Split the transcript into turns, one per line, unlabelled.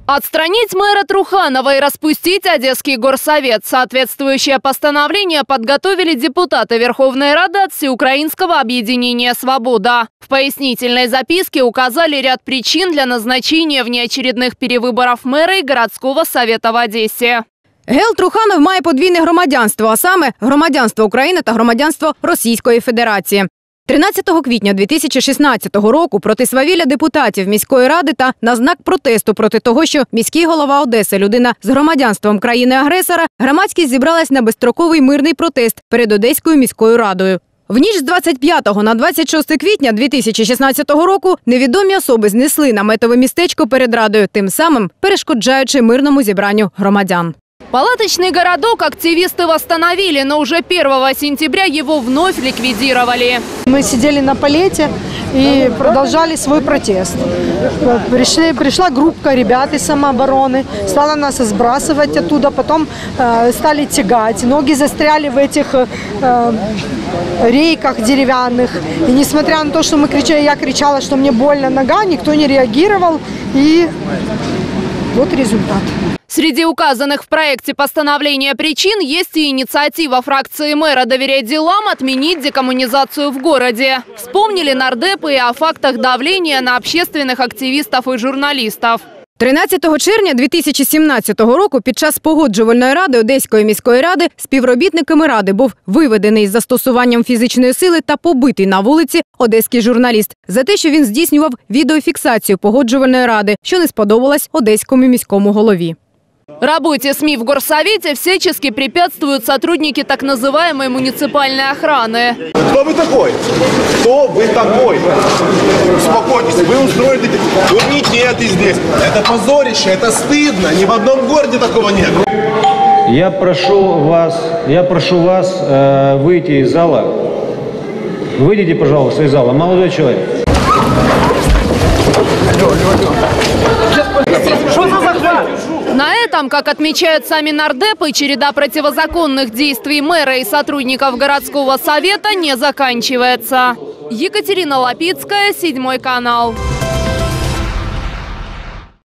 Отстранить мэра Труханова и распустить Одесский горсовет. Соответствующее постановление подготовили депутаты Верховной Рады от Всеукраинского объединения «Свобода». В пояснительной записке указали ряд причин для назначения внеочередных перевыборов мэра и городского совета в Одесі.
Гел Труханов має подвійне громадянство, а саме громадянство України та громадянство Російської Федерації. 13 квітня 2016 року проти свавілля депутатів міської ради та на знак протесту проти того, що міський голова Одеси – людина з громадянством країни-агресора, громадськість зібралась на безстроковий мирний протест перед Одеською міською радою. В ніч з 25 на 26 квітня 2016 року невідомі особи знесли наметове містечко перед радою, тим самим перешкоджаючи мирному зібранню громадян.
Палаточный городок активисты восстановили, но уже 1 сентября его вновь ликвидировали.
Мы сидели на палете и продолжали свой протест. Пришла группа ребят из самообороны, стала нас сбрасывать оттуда, потом стали тягать. Ноги застряли в этих рейках деревянных. И несмотря на то, что мы кричали, я кричала, что мне больно нога, никто не реагировал. И вот результат.
Среди указанных в проекте постановления причин есть и инициатива фракции мэра «Доверять делам» отменить декоммунизацию в городе. Вспомнили нардепы и о фактах давления на общественных активистов и журналистов.
13 червня 2017 року під час погоджувальної ради Одеської міської ради співробітниками ради був виведений з застосуванням фізичної сили та побитий на вулиці одеський журналіст за те, що він здійснював відеофіксацію погоджувальної ради, що не сподобалось одеському міському голові.
Работе СМИ в горсовете всячески препятствуют сотрудники так называемой муниципальной охраны.
Кто вы такой? Кто вы такой? Успокойтесь, вы устроили турникеты здесь. Это позорище, это стыдно. Ни в одном городе такого нет.
Я прошу вас выйти из зала. Выйдите, пожалуйста, из зала. Молодой человек.
На этом, как отмечают сами нардепы, череда противозаконных действий мэра и сотрудников городского совета не заканчивается. Екатерина Лапицкая, 7 канал.